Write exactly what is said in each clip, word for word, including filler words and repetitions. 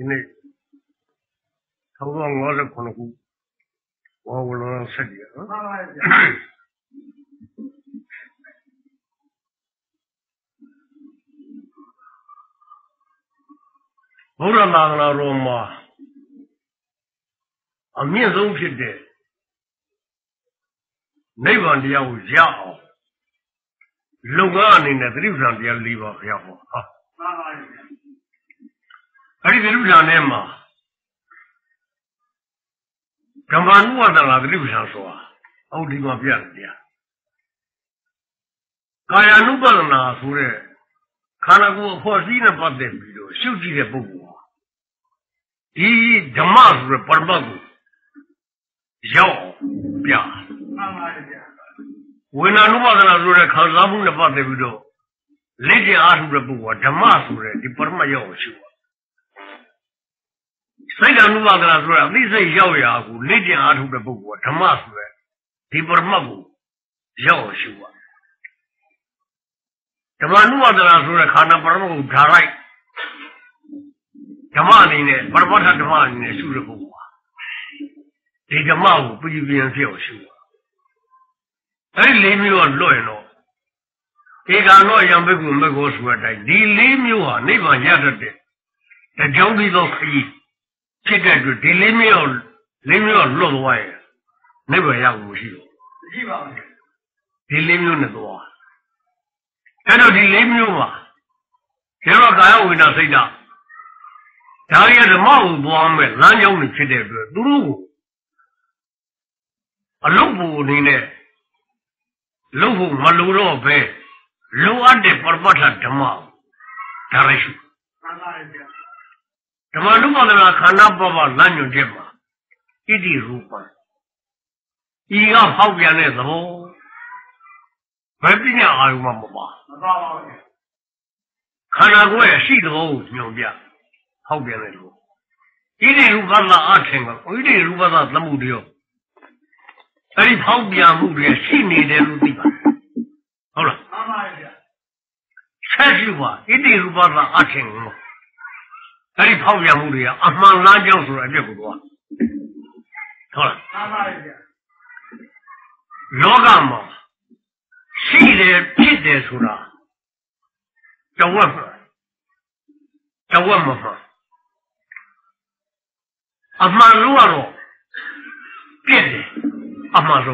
ဒီနေ့one thousand fifty-nineခုဘောဝလုံးဆက်ကြည့်နော်မှန်ပါဗျာဘုရားသာသနာတော်မှာအမြင့်ဆုံးဖြစ်တဲ့နိဗ္ဗာန်တရားကိုရအောင်လုပ်ငန်းအနေနဲ့သတိပ္ပံတရား၄ပါးဘုရားဟောဟာမှန်ပါဗျာအဲ့ဒီသတိပ္ပံထဲမှာဓမ္မနုဝဒနာသတိပ္ပံဆိုတာအောက်ဒီမှာပြရတယ်ဗျာကာယ ानु ပဒနာဆိုတဲ့ခန္ဓာကိုယ်အဖို့စည်းနဲ့ပတ်သက်ပြီးတော့ရှုကြည့်တဲ့ပုဂ္ဂိုလ်ဟာဒီဓမ္မဆိုတဲ့ပရမတ်ကိုရောက်ပြမှန်ပါဗျာဝိညာဉ် ानु ပဒနာဆိုတဲ့ခံစားမှုနဲ့ပတ်သက်ပြီးတော့လက်ကျင်အားထုတ်တဲ့ပုဂ္ဂိုလ်ကဓမ္မဆိုတဲ့ဒီပရမတ်ရောက်ရှုပါစိတ် ानु ပဒနာဆိုတာအသိစိတ်ရောက်ရာကိုလက်ကျင်အားထုတ်တဲ့ပုဂ္ဂိုလ်ကဓမ္မဆိုတဲ့ဒီပရမတ်ကိုရောက်ရှုပါဓမ္မ ानु ပဒနာဆိုတဲ့ခန္ဓာပရမတ်ကိုဓာရိုက်ဓမ္မအနေနဲ့ပရမတ္ထဓမ္မအနေနဲ့ရှုတဲ့ပုဂ္ဂိုလ်ဟာဒီဓမ္မကိုပြည့်ပြည့်ဖြစ်အောင်ရှုပါအဲ့ဒီလေးမျိုးကလွတ်ရင်တော့ဧကံတော့ယံဘိက္ခုမေခောဆိုတဲ့အတိုင်းဒီလေးမျိုးဟာနိဗ္ဗာန်ရတတ်တဲ့တကြောင်းပြီးသောခရီးဖြစ်တဲ့အတွက်ဒီလေးမျိုးလေးမျိုးလွတ်သွားရင်နိဗ္ဗာန်ရဖို့မရှိဘူးမရှိပါဘူးဒီလေးမျိုးနဲ့သွားအဲ့တော့ဒီလေးမျိုးမှာကျေတော့ကာယဝိညာဉ်စိတ်ဓာတ်ဒါရီဓမ္မကိုသွားမယ်လမ်းကြောင်းတွေဖြစ်တဲ့အတွက်သူတို့ကိုအလုပ်ဖို့အနေနဲ့လုပ်ဖို့မလိုတော့ပဲလိုအပ်တဲ့ပရမတ္ထဓမ္မဒါရရှိမှန်ပါဗျာဓမ္မ ानु ပဒနာခန္ဓာပပလမ်းညွန်ချက်မှာဣတိရူပံဤကဟောက်ပြန်တဲ့သဘောဘယ်ပညာအာရုံမှမပါမပါပါဘူးခန္ဓာကိုယ်ရဲ့ရှိသဘောကိုညွန်ပြဟောက်ပြန်တဲ့လို့ဣတိရူပသာအထင်ကဣတိရူပသာသမှုတရောအဲ့ဒီဟောက်ပြန်မှုတွေရှိနေတယ်လို့သိပါဟုတ်လားမှန်ပါဗျာဆက်ရှိပါဣတိရူပသာအထင်ကိုအဲ့ဒီဖောက်ပြန်မှုတွေကအမှန်လားကြောင့်ဆိုတဲ့အပြစ်ကိုတော့ဟုတ်လားမှန်ပါဗျာလောကမှာရှိတယ်ဖြစ်တယ်ဆိုတာတဝက်မှာတဝက်မှာအမှန်လို့ကတော့ပြည့်တယ်အမှန်ဆုံး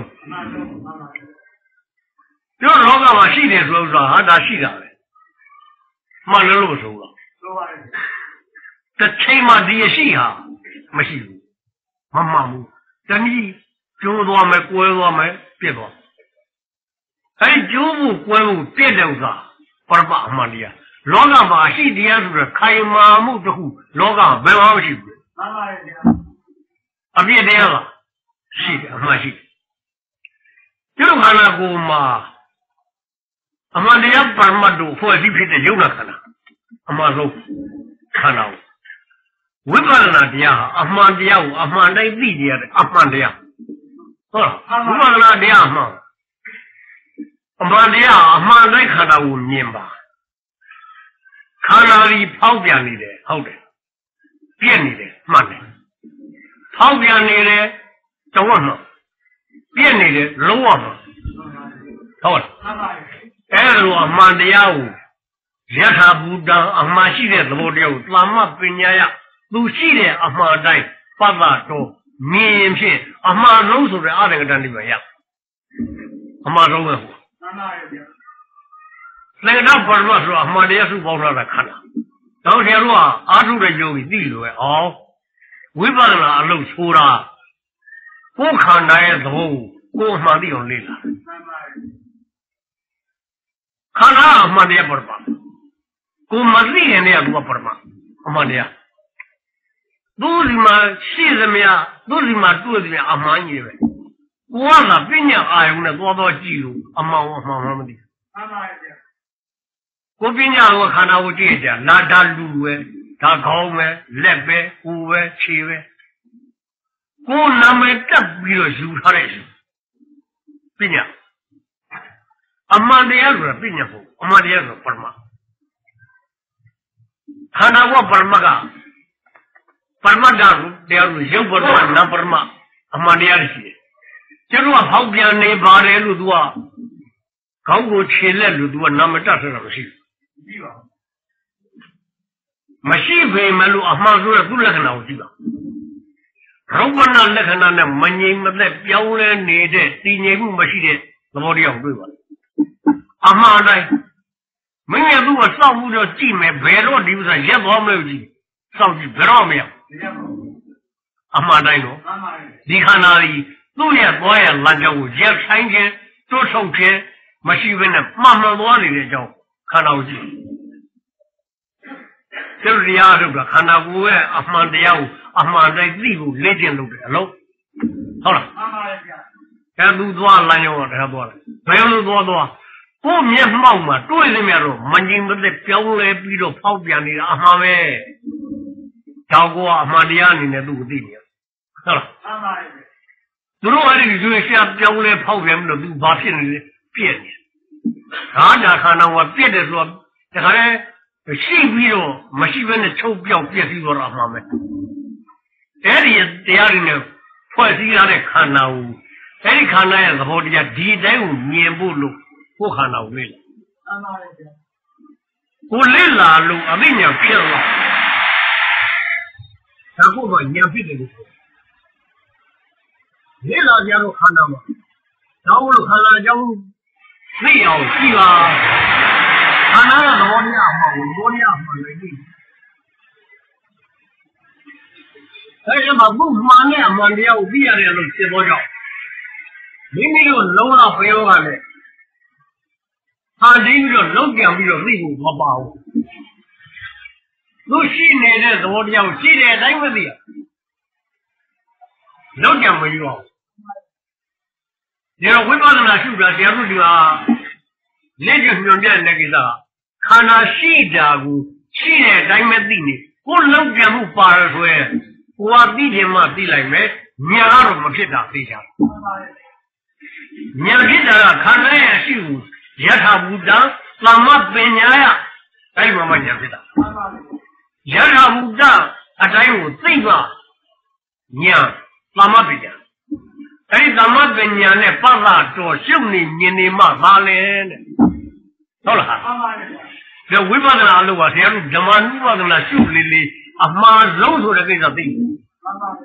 ပြောလောကမှာရှိတယ်ဆိုတော့ဟာဒါရှိတာပဲမှန်လို့လို့ဆိုတော့ဆိုပါတယ်တစ်ချိန်မှဒီရှိဟာမရှိဘူးမမှန်ဘူးတနည်းကျိုးသွားမယ်ကွဲသွားမယ်ပြစ်သွားအဲဒီကျိုးမှုကွဲမှုပြစ်တဲ့ဥစ္စာပရမအမှန်တရားလောကမှာရှိတရားဆိုတဲ့ခိုင်မာမှုတစ်ခုလောကဘယ်မှမရှိဘူးမှန်ပါရဲ့ဗျာအပြစ်တရားကရှိတယ်အမှန်ရှိတယ်ကျုပ်ခန္ဓာကိုယ်မှာအမှန်တရားပရမတ်တို့ဖွဲ့စည်းဖြစ်တဲ့ယုံနာခန္ဓာအမှန်ဆုံးခန္ဓာကိုဝိပဿနာတရားဟာအမှန်တရားကိုအမှန်တိုင်းသိကြရတယ်အမှန်တရားဟုတ်လားဝိပဿနာတရားအမှန်အမှန်တရားအမှန်တိုင်းခန္ဓာကိုမြင်ပါခန္ဓာကြီးဖောက်ပြန်နေတယ်ဟုတ်တယ်ပြည့်နေတယ်မှန်တယ်ဖောက်ပြန်နေတယ်တဝက်မှပြည့်နေတယ်လုံးဝမှဟုတ်လားအဲ့လိုအမှန်တရားကိုယထာဘူတံအမှန်ရှိတဲ့သဘောတရားကိုသာမပညာယသူရှိတဲ့အမှန်တိုင်းပတ္တတော်မြင်ရင်ဖြင့်အမှန်လုံးဆိုတဲ့အရကတန်ဒီပဲရအမှန်လုံးပဲဟုတ်မှန်ပါရဲ့ဗျာလေတော့ပရမတ်ဆိုအမှန်တရားစုပေါင်းထားတာခန္ဓာတော့ဆရာတို့ကအာထုတဲ့ယောဂီသိလို့ပဲအောင်ဝိပဿနာအလုပ်ဆိုတာကိုယ်ခန္ဓာရဲ့သဘောကိုကိုယ်အမှန်သိအောင်လေ့လာမှန်ပါရဲ့ခန္ဓာအမှန်တရားပရမတ်ကိုမသိရင်လည်းသူကပရမတ်အမှန်တရားသူ့ဒီမှာရှိသမျှသူ့ဒီမှာတွေ့သမျှအမှန်ကြီးပဲကိုကပညာအာယုံနဲ့သွားသွားကြည့်လို့အမှန်အမှန်မှမသိမှန်ပါရဲ့ကိုပညာကိုခန္ဓာကိုကြည့်ကြလာတာလူပဲဒါခေါင်းပဲလက်ပဲကိုယ်ပဲခြေပဲကိုယ်နာမည်တက်ပြီးတော့ယူထားတဲ့ပညာအမှန်တရားဆိုတာပညာပေါ့အမှန်တရားဆိုတာပရမတ်ခန္ဓာကပရမတ်ကပရမတ္တတရားကိုရုပ်ပရမနာပရမအမှန်တရားရှိတယ်ကျတော့ဖောက်ပြန်နေပါတယ်လို့ तू ကခေါင်းကိုခြေလက်လို့ तू ကနာမတတ်ဆိုတာမရှိဘူးမရှိပေမဲ့လို့အမှန်ဆိုတဲ့သူ့လက္ခဏာကိုကြည့်ပါရုပ်ပနာလက္ခဏာနဲ့မငြိမ်မသက်ပြောင်းလဲနေတဲ့တည်ငြိမ်မှုမရှိတဲ့သဘောတရားကိုတွေ့ပါလေအမှန်တိုင်းမင်းရဲ့သူ့ကိုစောင့်မှုတော့ကြည့်မယ်ဘယ်တော့ဒီဥစ္စာရက်သွားမလို့ကြည့်စောင့်ကြည့်ဘယ်တော့မရအမှန်တိုင်းတော့ဒီခန္ဓာကြီးသူ့ရဲ့သွားရဲ့လမ်းကြောင်းကိုရက်ဆိုင်ခြင်းတိုးထုတ်ခြင်းမရှိဘဲနဲ့မှန်မှန်သွားနေတဲ့အကြောင်းခန္ဓာကိုကြည့်ကျုပ်တရားထုတ်တာခန္ဓာကိုယ်ရဲ့အမှန်တရားကိုအမှန်တိုင်းသိဖို့လေ့ကျင့်လုပ်တယ်အလုံးဟုတ်လားမှန်ပါဗျာအဲသူသွားလမ်းကြောင်းကတရားသွားတယ်ဘယ်လိုသွားသွားကိုမျက်မှောက်မှာတွေ့နေမြတော့မငြိမ်မသက်ပြောင်းလဲပြီးတော့ဖောက်ပြန်နေတာအမှန်ပဲတောက်ကအမှန်တရားအနေနဲ့သူ့ကိုသိနေရဟုတ်လားမှန်ပါဗျာသူတို့အဲ့ဒီကျွေးရှာပြောင်းလဲဖောက်ပြန်ပြီးတော့သူဘာဖြစ်နေလဲပြည့်နေခါနာခန္ဓာကပြည့်တယ်ဆိုတော့တခါလဲရှိပြီးတော့မရှိဘဲနဲ့ချုပ်ပြောက်ပြည့်ပြီးတော့အမှန်ပဲအဲ့ဒီတရားတွေနဲ့ဖွဲ့စည်းရတဲ့ခန္ဓာကိုအဲ့ဒီခန္ဓာရဲ့သဘောတရားဒီတိုင်းကိုမြင်ဖို့လို့ကိုယ်ခန္ဓာကိုလေ့လာမှန်ပါလေဗျာကိုလေ့လာလို့အသိဉာဏ်ဖြစ်လာဒါကိုတော့ဉာဏ်ဖြစ်တယ်လို့လေ့လာကြတော့ခန္ဓာမှာတော့လို့ခန္ဓာကြောင့်သိအောင်ကြည့်ပါခန္ဓာရဲ့သဘောတရားမှာကိုသဘောတရားမှာလည်းသိအဲဒီမှာဘုမှန်နဲ့အမှန်တရားကိုသိရတယ်လို့ဖြစ်ပေါ်ကြောင်းမိမိတို့လုံးဝပြောရမယ်ဟာဒီပြီးတော့လုံးပြန်ပြီးတော့သိဖို့မပါဘူးသူရှိနေတဲ့သဘောတရားကိုရှိတဲ့အတိုင်းမသိရလုံးပြန်မယူအောင်ဒီတော့ဝိပဿနာရှုတာတရားတို့ဒီဟာလက်ကျညွန်ပြတဲ့ကိစ္စခန္ဓာရှိတာကိုရှိတဲ့အတိုင်းမသိနေကိုလုံးပြန်မှုပါရဆိုရင်ကိုယ်ကသိတယ်မှသိလိုက်မယ်ညာကတော့မဖြစ်တာသိချာညာဖြစ်တာကခန္ဓာရဲ့အရှိကိုယထာဘူတံသမ္မပညာယအဲ့ဒီမှာမှညာဖြစ်တာယထာဘူတအတိုင်းကိုသိပါညာသမ္မပညာအဲ့ဒီသမ္မပညာနဲ့ပတ်လာတော့ရှုပ်နေမြင်နေမှပါလေတဲ့ဟုတ်လားမှန်ပါဗျာဒီဝိပဿနာလို့ပါဆရာတို့ဓမ္မနုပဒနာရှုလေးလေးအမှားဆုံးဆိုတဲ့ကိစ္စသိမှန်ပါ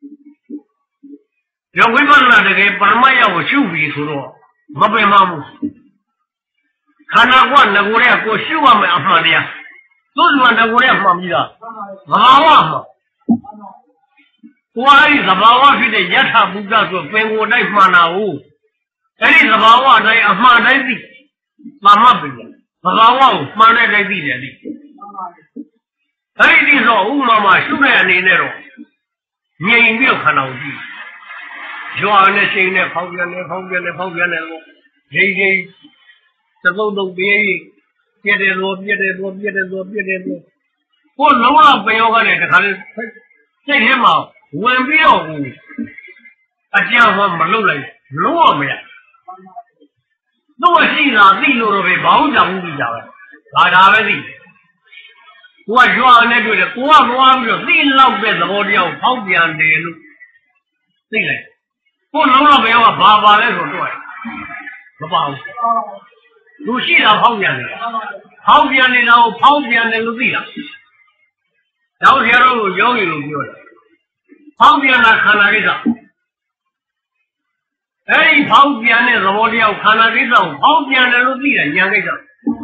ဗျာဒီဝိပဿနာတကယ်ပရမတ်ရောက်ကိုရှုပြီးဆိုတော့မပင်မဘူးခန္ဓာကငကိုရဲကိုရှုရမယ်အမှန်တရားသူ့မှာငကိုရဲမှန်ပြီးသားသဘာဝမှာကိုယ်အဲ့ဒီသဘာဝဖြစ်တဲ့ယထာဘုဒ္ဓဆိုပင်ကိုယ်တိုင်းမှန်တာဟုတ်အဲ့ဒီသဘာဝတိုင်းအမှန်တိုင်းသိသမ္မပညာသဘာဝကိုမှန်တဲ့တိုင်းသိတယ်လေအဲ့ဒီဆိုဥမာမှာရှုတဲ့အနေနဲ့တော့ငြိမ်ပြီးတော့ခန္ဓာကိုကြည့်ရွာနဲ့ချိန်နဲ့ဖောက်ပြန်နေဖောက်ပြန်နေဖောက်ပြန်နေလို့ငြိမ်ငြိမ်သဘုတ်တော့ပြေးပြည့်တယ်လို့ပြည့်တယ်လို့ပြည့်တယ်လို့ပြည့်တယ်လို့ကိုလုံးဝပင်ရောကလည်းတခါလေစိတ်ထဲမှာဝင်ပြီးတော့အကြောင်းမှမလုပ်လိုက်လုံးဝမရတော့ရှိတာသိလို့တော့ပဲဘာလို့ကြောင်မှုကြပဲဒါဒါပဲသိကိုကရွာနဲ့တွေ့တယ်ကိုကမွားပြီးတော့သိလောက်တဲ့သဘောတရားကိုဖောက်ပြန်တယ်လို့သိလိုက်ကိုလုံးဝပင်ရောကဘာပါလဲဆိုတော့မပါဘူးလူရှိတာဖောက်ပြန်တယ်ဖောက်ပြန်နေတာကိုဖောက်ပြန်တယ်လို့သိတာတော့ဆရာတို့ကိုယောဂီလို့ပြောတယ်ဖောက်ပြန်တာခန္ဓာကိစ္စအဲ့ဒီဖောက်ပြန်တဲ့သဘောတရားကိုခန္ဓာကိစ္စကိုဖောက်ပြန်တယ်လို့သိတယ်ဉာဏ်ကိစ္စ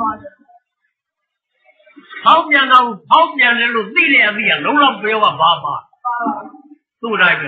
ဖောက်ပြန်တာကိုဖောက်ပြန်တယ်လို့သိတဲ့အသိကလုံးဝပြောကဘာပါသူ့တိုင်းပဲ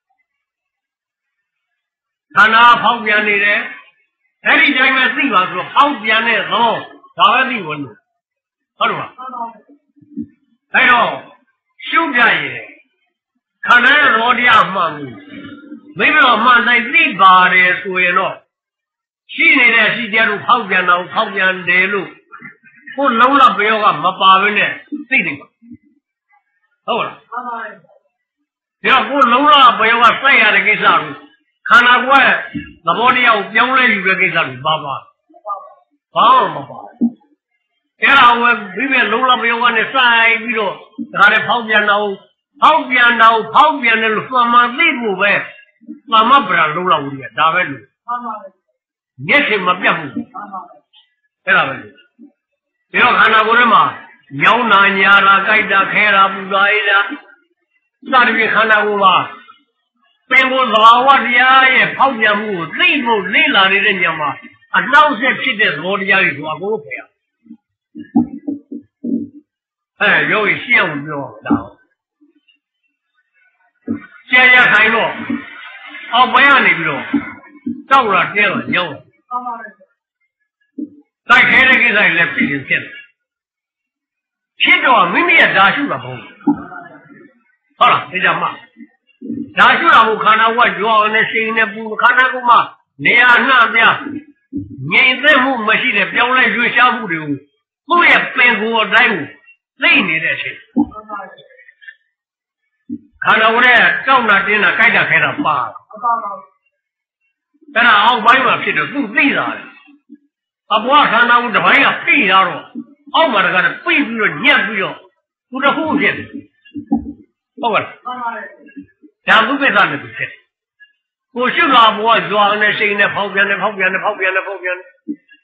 ခန္ဓာဖောက်ပြန်နေတယ်အဲ့ဒီတိုင်းပဲသိပါဆိုတော့ဖောက်ပြန်တဲ့သဘောဒါပဲသိဝင်လို့ဟုတ်တယ်မအဲ့တော့ရှုပြရဲ့ခန္ဓာရဲ့သဘောတရားမှန်ဘူးမိမတော်မှန်တိုင်းသိပါတယ်ဆိုရင်တော့ရှိနေတဲ့ရှိတရားတို့ဖောက်ပြန်တာကိုဖောက်ပြန်တယ်လို့ကိုလုံးလောက်ပြောကမပါဘဲနဲ့သိနေပါဟုတ်လားမှန်ပါရဲ့ဒါကိုလုံးလောက်ပြောကစိုက်ရတဲ့ကိစ္စကိုခန္ဓာကိုယ်သဘောတရားကိုပြောင်းလဲယူတဲ့ကိစ္စကိုပါပါဘာမှမပါအဲ့ဒါဝယ်ပြီးပဲလုံးလောက်ပြောကနဲ့စိုက်ပြီးတော့ဒါလည်းဖောက်ပြန်တာကို好变到好变的路，什么内部呗，什么不让路了，我的大白路，也是没变不，对了呗。不要看那个人嘛，要拿伢啦，该打开啦，不该啦，那里边看那个嘛，别个老我的呀也跑变不，内部内拉的人家嘛，啊，老是皮的多的呀，有多过分呀。哎，有一些我们就道，现在看着，哦，不要那个，到了这个有，再开了给他来批评去了，批着没没也打输了不？好了，这叫嘛？打输了不？看到我主要那谁那不看那个嘛？你呀那边，你在乎没事的，表来就下不了，不也背过来乎。累你的事，看到我的照那真的改家开了罢了，但是熬白嘛皮的不肥了，啊不看到我这玩意儿肥了了，熬嘛这个肥不了黏不了，不是后天，好吧？两不给咱们不吃，我就说我装那谁呢跑偏的跑偏的跑偏的跑偏的，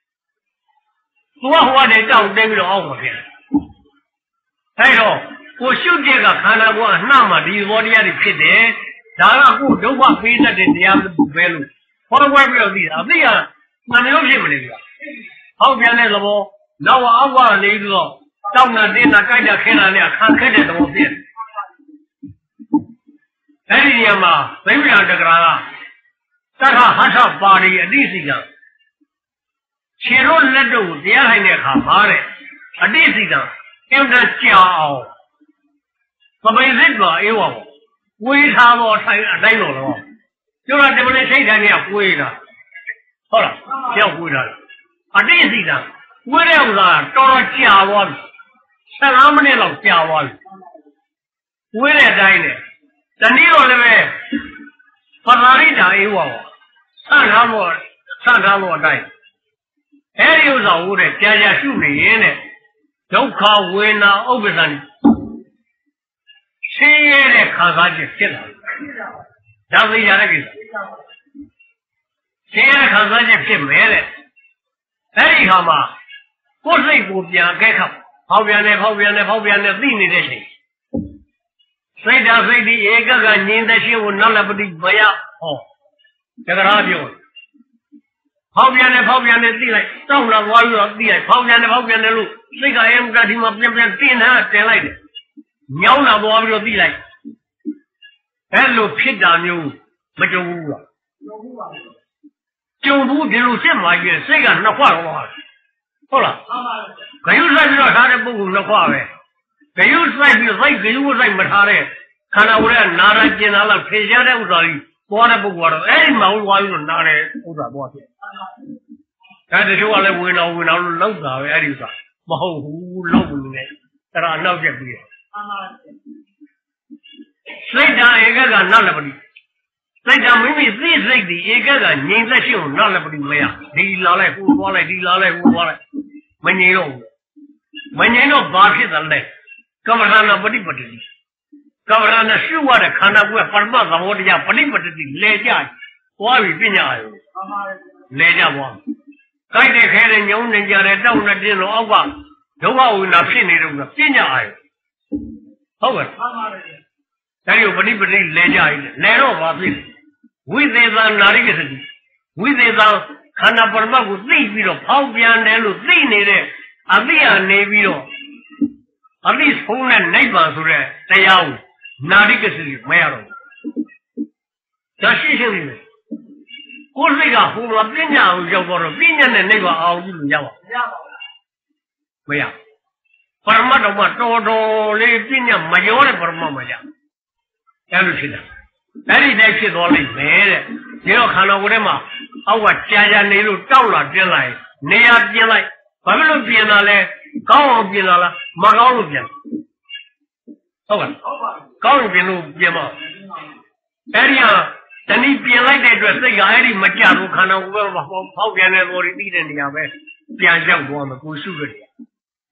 多花的照这个熬不偏。再说，我修这个看到我那么离我这样的皮的，然后我都把飞着的这样子不白路，我都玩不了的啊！对呀，那你有皮不那个？好偏的了不？那我阿我那个到那地那改点开了呢，看开的怎么变？哎呀嘛，怎么样这个啦？但他还是把的历史上，其中那种点还没看法的，啊历史上。有点骄傲，怎么人个哎呦，为啥我才来了了？就说这么的谁天天回了，好了，先回来了。啊，这是的，为了啥找到家我了，在俺们的老家我了，为了啥呢？在你说的呗，把哪里家哎呦，上场落上场落在，还有啥我的家家兄弟呢？都靠为那欧北上，谁也来看啥去去了？这是一家的意思。谁也来看啥去去买了？哎，你看嘛，我是一个边改看，跑边的跑边的跑边的，对你的谁？谁家谁的一个个人的新闻拿来不的不呀？哦，这个啥标？跑边的跑边的地来，到了我了地来，跑边的跑边的路。这个 M 这地方边边电台电来的，鸟那多不地来，哎路皮大牛没就无了，就路边路什么嘢，谁个那话了话，好了，可有啥知道啥的不公那话呗，可有啥比谁可有啥没啥的，看到我这拿着进来了，拍下来我说的，过来不过来，哎嘛我话有拿来我说多少钱，哎这就话来为了为了老啥的，哎你说。不好胡老不呢，在那闹这个，谁家一个个拿来不的，谁家妹妹自己谁的一个个人在心拿来不的没呀？你拿来胡说来，你拿来胡说来，没人用，没人用把皮子来，干嘛上那不的不的，干嘛上那十万的看到过，把嘛子我的家不的不的的来家，我为别家有，来家不？该得开的牛人家的找那这种好吧，有话我那骗你这个别家哎，好吧？但有不的不的来家一点，来了话对，为这张哪里个事情？为这张看到不是把我对比了，跑边来路对你的，啊对呀那比了，啊你从来哪方说的？这样哪里个事情没有了？这事情呢？我是一个胡了，别家我叫过了，别家的那个熬子家吧，没有，不是么着嘛，找找的别家没有的不是么么家，这就去的，那你再去多了没的，你要看到我的嘛，啊我家家那路找了进来，那样进来，什么路变了嘞？高路变了了，没高路变了，好吧？高路变路变嘛，哎呀。等你变来的这这个爱的没加入，看到我跑跑边的我的敌人的样呗，变相光的不收着的。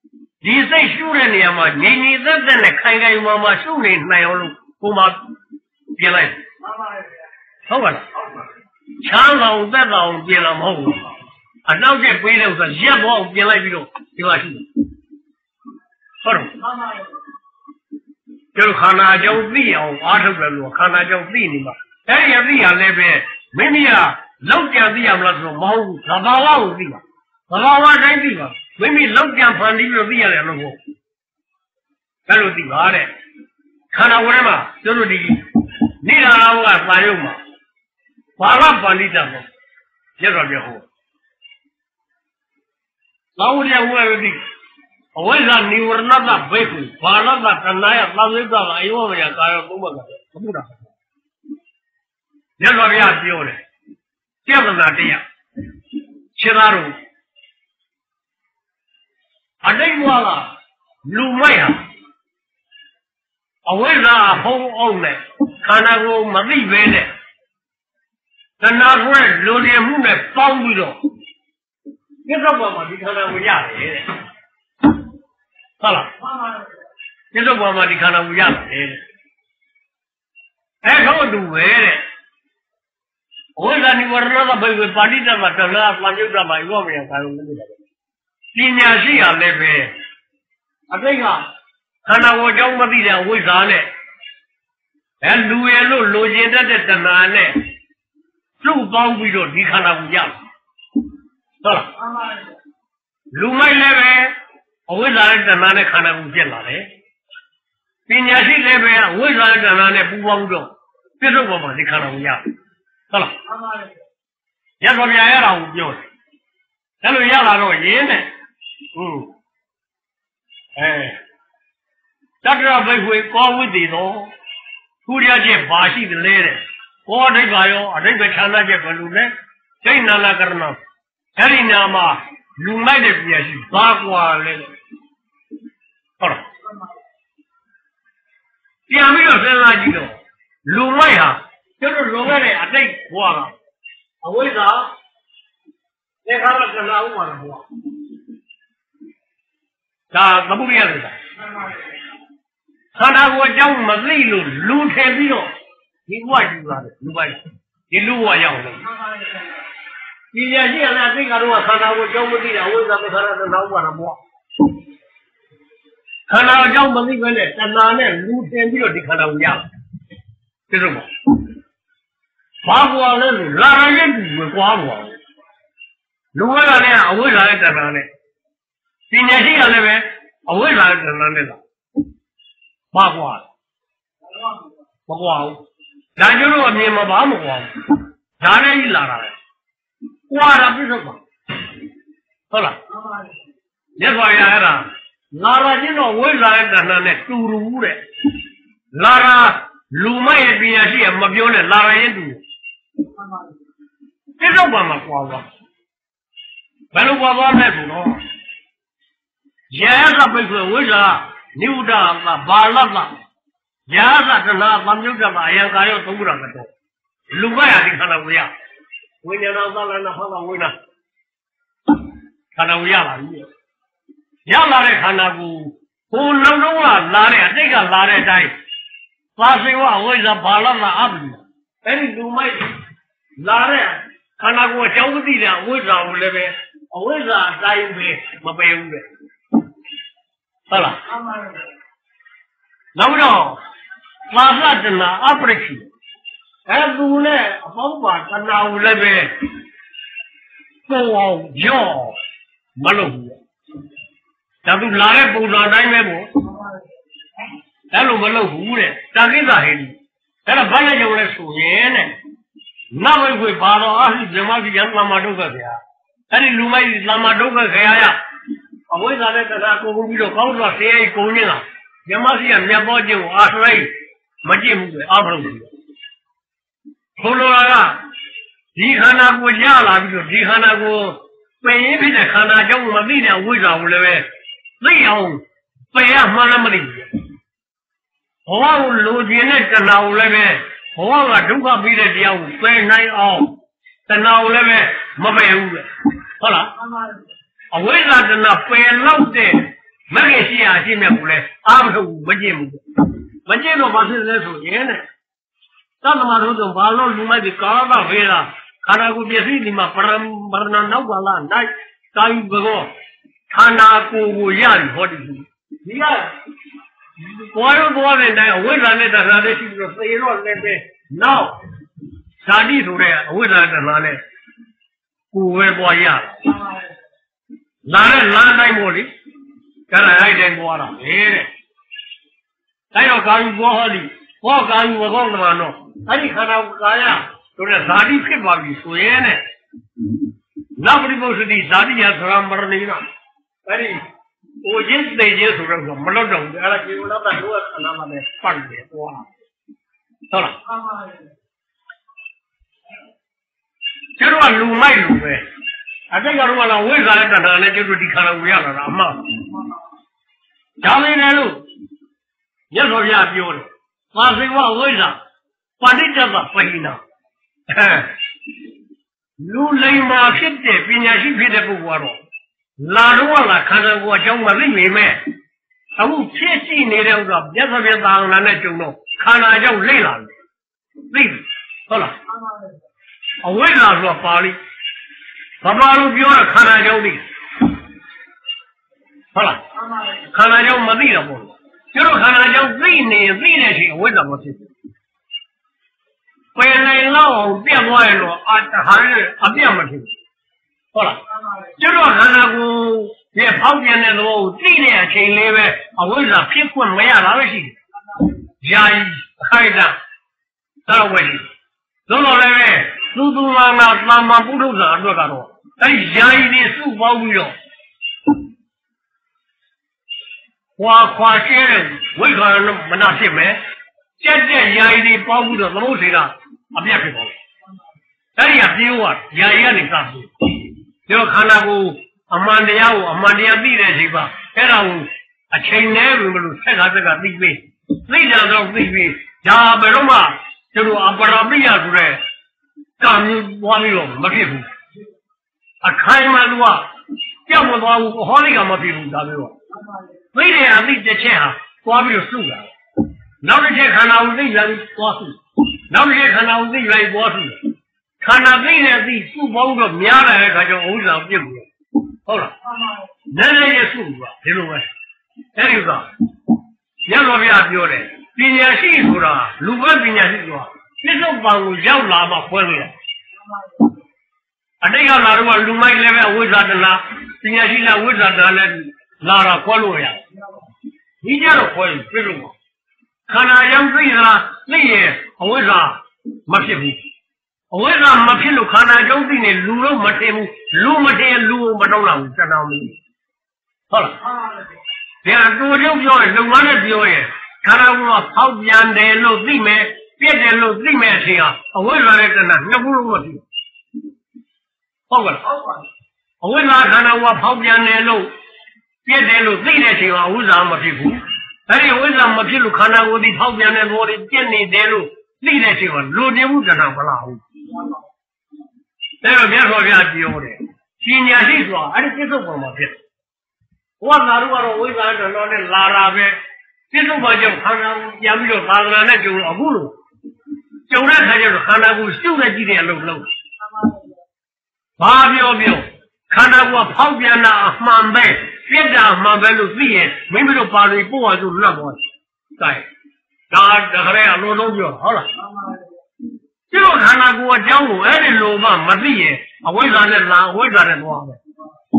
ဒီစိတ်ရှုတဲ့နေရာမှာညီညီသက်သက်နဲ့ခိုင်ခိုင်မာမာရှုနေနိုင်အောင်လို့ကိုမပြင်လိုက်မှန်ပါရဲ့ဟုတ်ပါလားချမ်းသာအောင်သက်သာအောင်ပြင်လာမဟုတ်ဘူးအနောက်ကျပေးတဲ့ဥစ္စာရက်ဘောအောင်ပြင်လိုက်ပြီးတော့ဒီမှာရှိတယ်ဟုတ်တယ်မှန်ပါရဲ့ကျတော့ခန္ဓာကြောင့်သိအောင်အားထုတ်တယ်လို့ခန္ဓာကြောင့်သိနေမှာအဲ့ဒီအသိရလည်းပဲမိမိကလောက်ကြံသိရမလားဆိုတော့မဟုတ်ဘူးသဘာဝကိုသိပါသဘာဝတိုင်းသိပါမိမိလောက်ကြံဖန်တီးပြီးတော့သိရတယ်လို့ဟုတ်အဲ့လိုသိပါတဲ့ခန္ဓာဝရမှာကျတို့ဒီနိဒာရဘကသာယုတ်မှာဘာဝပန္နိတမေရတော့ပြောဟောလောဝရဝရတိအဝိဇ္ဇာနိဝရဏတဘိက္ခုဘာလတတဏှာယသံဝိဇ္ဇာအယောမယကာယောသုံးပါးကဘုရားရတော့ပြပြောတယ်ပြဿနာတရားခြေသားတို့အတိတ်ဘဝကလူမိုက်ဟာအဝိဇ္ဇာဖုံးအောင်နဲ့ခန္ဓာကိုယ်မသိပဲနဲ့တဏှာကိုလူတွေမှုနဲ့ပေါင်းပြီးတော့ပြစ္ဆုတ်ဘဝမှာဒီခန္ဓာကိုရတယ်တဲ့ဟုတ်လားပြစ္ဆုတ်ဘဝမှာဒီခန္ဓာကိုရတယ်တဲ့အဲတော့တူပဲတဲ့အဝိဇ္ဇာနိဝရဏသဘိဝေပါဠိတမတဏှာသံယုတ်တမယောမယကာယုလို့ပြောတယ်ပညာရှိရလည်းပဲအတိတ်ကခန္ဓာကိုယ်ကြောင့်မသိတဲ့အဝိဇ္ဇာနဲ့အဲလူရလို့လိုချင်တတ်တဲ့တဏှာနဲ့စုပေါင်းပြီးတော့ဒီခန္ဓာကိုရတယ်ဟုတ်လားမှန်ပါဗျာလူမိုက်လည်းပဲအဝိဇ္ဇာနဲ့တဏှာနဲ့ခန္ဓာကိုဖြစ်လာတယ်ပညာရှိလည်းပဲအဝိဇ္ဇာနဲ့တဏှာနဲ့ပူးပေါင်းတော့ပြစ္ဆုတ်ပေါ်မှာဒီခန္ဓာကိုရတယ်ဟုတ်လားမှန်ပါဗျာရသော်ပြရတာကိုပြောတယ်အဲ့လိုရလာတော့ရင်းနဲ့ဟင်းအဲတတ္တရဘိက္ခွေကောဝိသေသောခုရချက်ဘာရှိတယ်လဲတဲ့ကောအဓိပ္ပာယ်ရောအဓိပ္ပာယ်ဌာနချက်ဘယ်လိုလဲစိတ်နာနာကရဏအဲ့ဒီနာမှာလူမိုက်တဲ့ပြည့်ရှိဘာကွာလဲဟုတ်လားပြန်ပြီးတော့စဉ်းစားကြည့်တော့လူမိုက်ဟာကျတော့လွန်ခဲ့တဲ့အတိတ်ဘဝကအဝိဇ္ဇာသင်္ခါရကနာဥပါဒဘဝဒါသမုဒိယဆိုတာခန္ဓာကိုယ်အကြောင်းမသိလို့လူထည့်ပြီးတော့ဒီဘဝယူလာတယ်လူပိုက်ဒီလူဘဝရောက်တယ်ဒီရရှိရတဲ့အသိကတော့ခန္ဓာကိုယ်အကြောင်းမသိတာအဝိဇ္ဇာသင်္ခါရကနာဥပါဒဘဝခန္ဓာအကြောင်းမသိဘဲနဲ့တဏှာနဲ့လူထည့်ပြီးတော့ဒီခန္ဓာကိုရတယ်သိတော့ဘာဘဝလဲလို့လာရရဲ့သူကိုကွာဘဝလူကလည်းအဝိဇ္ဇာနဲ့တဏှာနဲ့ပညာရှိကလည်းပဲအဝိဇ္ဇာနဲ့တဏှာနဲ့လားဘာကွာမကွာဘူးဒါကျတော့အမြင်မှာဘာမကွာဘူးဒါနဲ့ကြီးလာတာလေကွာတာပြစ္ဆုတ်ပါဟုတ်လားရက်ွာရအဲ့ဒါလာရချင်းတော့ဝိဇ္ဇာနဲ့တဏှာနဲ့တူတူတဲ့လာရလူမရဲ့ပညာရှိကမပြောနဲ့လာရရင်တူပြစ္ဆုတ်ပါမှာကွာသွားဘယ်လိုကွာသွားလဲဆိုတော့ရာဇဘိက္ခွေဝိဇ္ဇာနိဝဒကဘာလတ်ရာဇတဏှာသံယုတ်တမအယံကာယောသုံးခုတော်ကတော့လူမရဒီခန္ဓာကိုရဝိညာဏသလနာဟောတာဝိညာခန္ဓာကိုရပါပြီရလာတဲ့ခန္ဓာကိုဟိုလုံးလုံးကလာတဲ့အတိတ်ကလာတဲ့အတိုင်းသာစေဝအဝိဇ္ဇာဘာလတ်အပိအဲ့ဒီလူမိုက်လာတဲ့ခန္ဓာကိုယ်အကြောင်းမသိတဲ့အဝိဇ္ဇာကိုလည်းပဲအဝိဇ္ဇာအတိုင်းပဲမပယ်ဘူးပဲဟုတ်လားအမှန်ပါနောက်တော့သာသတနာအပရိခိအဲသူနဲ့အပေါင်းပါတဏှာကိုလည်းပဲပေါ်အောင်ကြော့မလုပ်ဘူးဒါသူလာတဲ့ပုံစံတိုင်းပဲပေါ့အဲ့လိုမလုပ်ဘူးတဲ့တာကိစ္စဟဲ့အဲ့ဒါဘာလဲကြောင့်လဲဆိုရင်တဲ့နဝိခွေဘာတော်အဟိဇမတိယံသမ္မာဒုက္ခဗျာအဲ့ဒီလူမိုက်သမ္မာဒုက္ခခရယအဝိဇ္ဇာနဲ့တဏှာကိုပြီးတော့ကောင်းစွာဆင်းရဲကုန်နေတာဇမတိယမြတ်ဘောခြင်းကိုအာထရိုက်မကြည့်ဘူးပဲအာမလို့ဘူးခေါ်လာကဒီခန္ဓာကိုရလာပြီးတော့ဒီခန္ဓာကိုပင်ရင်းဖြစ်တဲ့ခန္ဓာကြောင့်မသိတဲ့အဝိဇ္ဇာကိုလည်းပဲသိအောင်ပယ်ရမှန်းလည်းမသိဘူးဘဝကိုလိုချင်တဲ့တဏှာကိုလည်းပဲဘဝကဒုက္ခပြီးတဲ့တရားကိုပယ်နိုင်အောင်တဏှာကိုလည်းပဲမပယ်ဘူးပဲဟုတ်လားအဝိဇ္ဇာတဏှာပယ်လောက်တဲ့မကရှိရရှိမြတ်ကိုလည်းအားမထုတ်ဘူးမကျင့်ဘူးမကျင့်တော့ဘာဖြစ်လဲဆိုရင်တဲ့သတ္တမတို့ဆိုဘာလို့လူမိုက်ဒီကာရတာဖေးတာခန္ဓာကိုယ်ပြည့်စည်ဒီမှာပရမပရဏနောက်ပါလားနိုင်ကာယဘောခန္ဓာကိုယ်ကိုရပြီဟောဒီဒီကဘွားရောဘွားနဲ့တိုင်းအဝိဇ္ဇာနဲ့တရားနဲ့ရှိပြီးတော့သေတော့လည်းပဲနောက်ဇာတိဆိုတဲ့အဝိဇ္ဇာတရားနဲ့ကိုယ်ပဲဘွားရလာတဲ့လမ်းတိုင်းပေါ့လေကဲအဲ့တိုင်းဘွားတာလေတဲ့အဲတော့ကာယဘောဟောဒီဘောကာယဘောကမှာတော့အဲ့ဒီခန္ဓာကိုယ်ကာယဆိုတဲ့ဇာတိဖြစ်သွားပြီဆိုရင်တဲ့နောက်ပရိပု္ပ္ပတိဇာတိယသရမရဏိနာအဲ့ဒီဟိုချင်းသိချင်းဆိုတော့မလွတ်တော့ဘူးအဲ့ဒါကေဝလတ္တတို့ရဲ့အနာမနဲ့ပတ်တယ်သွားဟုတ်လားမှန်ပါပါကျတော့လူမိုက်လူပဲအတိတ်ကတော့လာဝိဇ္ဇာနဲ့တဏှာနဲ့ကျတော့ဒီခန္ဓာကိုရလာတာအမှန်ဒါလေးလည်းလို့မြတ်စွာဘုရားပြောတယ်ပါစိဝဝိဇ္ဇာပါဠိတ္တပပိနာလူလိမ္မာဖြစ်တဲ့ပညာရှိဖြစ်တဲ့ပုဂ္ဂိုလ်ကတော့လာတော့လာခန္ဓာကိုယ်အကြောင်းမသိနေမဲ့အခုဖြစ်ရှိနေတဲ့ဥစ္စာမြတ်စွာဘုရားသာသနာနဲ့ကြုံတော့ခန္ဓာကြောင့်လိမ့်လာတယ်သိပြီဟုတ်လားအဝိဇ္ဇာဆိုတာပါဠိဘာမှလို့ပြောတာခန္ဓာကြောင့်သိဟုတ်လားခန္ဓာကြောင့်မသိတော့ဘူးကျတော့ခန္ဓာကြောင့်သိနေသိတဲ့အချိန်အဝိဇ္ဇာမဖြစ်ဘူးပယ်နိုင်လောက်အောင်ပြတ်သွားရင်တော့အတဟန်အပြတ်မဖြစ်ဘူးဟုတ်လားကျတော့ခန္ဓာကိုယ်ရဲ့ဖောက်ပြန်တဲ့သဘောကိုသိတဲ့အချိန်လေးပဲအဝိဇ္ဇာဖြစ်ခွင့်မရတာပဲရှိတယ်။ယာယီအခိုက်အတန့်တော့ဝယ်ရှိလုံးလုံးလည်းပဲသူသူလာလာသာမန်ပုထုဇဉ်အတွက်ကတော့အဲဒီယာယီတွေစုပေါင်းပြီးတော့ခွာခွာရှဲတဲ့ဝိခါရမနာဖြစ်မယ်ကြက်တဲ့ယာယီတွေပေါင်းပြီးတော့သမုတ်စေတာအပြတ်ဖြစ်သွားတယ်အဲဒီကပြေးဝယာယီကနေစပြီးဒီခန္ဓာကိုအမှန်တရားကိုအမှန်တရားသိတဲ့အချိန်မှာအဲ့ဒါကိုအချိန်နဲ့ဘယ်လိုဆက်ကားဆက်ကသိပြီးသိကြတော့သိပြီးဒါဘယ်တော့မှကျတို့အပရမိယဆိုတဲ့ကံမျိုးပွားပြီးတော့မဖြစ်ဘူးအခိုင်အမာကကြောက်မသွားဘူးဟောလိကမဖြစ်ဘူးဒါမျိုးသိတယ်အသိတစ်ချက်ဟာသွားပြီးတော့စုတာနောက်တစ်ချက်ခန္ဓာကိုသိလာပြီးသွားစုနောက်တစ်ချက်ခန္ဓာကိုသိလိုက်သွားစုခန္ဓာသိတဲ့အသိစုပေါင်းတော့များလာတဲ့အခါကျတော့ဥစ္စာပြည့်ဘူးဟုတ်လားနည်းနည်းရဲ့စုကဒီလိုပဲအဲ့ဒီကရသော်ဗျာပြောတယ်ပညာရှိဆိုတာလူပဲပညာရှိဆိုတာပြစ္ဆုတ်ပံကိုရောက်လာမှခွဲလို့ရအတိတ်ကလာတော့လူမိုက်လည်းပဲဝိဇ္ဇာတနာပညာရှိလားဝိဇ္ဇာတနာလည်းလာတော့ခွဲလို့ရဒီကြတော့ခွဲရင်ပြည့်လို့ခန္ဓာရောက်သိလားသိရင်အဝိဇ္ဇာမဖြစ်ဘူးအဝိဇ္ဇာမဖြစ်လို့ခန္ဓာကြောင့်သိနေလူတော့မထင်ဘူးလူမထင်လူကိုမတော့လောက်ဘူးတတော်မီဟုတ်လားဒီအတူတူပြောရင်လုံမနဲ့ပြောရင်ခန္ဓာကဖောက်ပြန်တယ်လို့သိမယ်ပြည့်တယ်လို့သိမယ်အချိန်ဟာအဝိဇ္ဇာနဲ့တဏှာနှစ်ခုလုံးမဖြစ်ဟုတ်ကဲ့ဟုတ်ပါအဝိဇ္ဇာခန္ဓာကဖောက်ပြန်တယ်လို့ပြည့်တယ်လို့သိတဲ့အချိန်ဟာအဝိဇ္ဇာမဖြစ်ဘူးအဲဒီအဝိဇ္ဇာမဖြစ်လို့ခန္ဓာကိုယ်ဒီဖောက်ပြန်တဲ့ဘောတွေပြည့်နေတယ်လို့သိတဲ့အချိန်ဟာလူနေမှုတဏှာမလားဘူးအဲ့တော့မြတ်စွာဘုရားပြောတယ်ပညာရှိဆိုတာအဲ့ဒီပြစ္ဆုတ်ပေါ်မှာဖြစ်ဘုရားသာတို့ကတော့ဝိဇ္ဇာတော်တော်နဲ့လာတာပဲပြစ္ဆုတ်ပေါ်ကြောင့်ခန္ဓာကိုပြန်ပြီးတော့သာသနာနဲ့ကြုံလို့အခုလို့ကြုံတဲ့ခါကျတော့ခန္ဓာကိုရှုပ်နေကြည့်တဲ့အလုပ်လုပ်ဘာပြောပြောခန္ဓာကိုဖောက်ပြန်တာအမှန်ပဲပြက်တာအမှန်ပဲလို့သိရင်မိမိတို့ပါဠိပို့အောင်ဆိုလွတ်သွားတယ်။ဒါဒါတခါတည်းအလိုလုံးပြောဟုတ်လားကျတော့ခန္ဓာကိုယ်အကြောင်းကိုအဲ့ဒီလိုမှမသိရင်အဝိဇ္ဇာနဲ့လာအဝိဇ္ဇာနဲ့သွားမယ်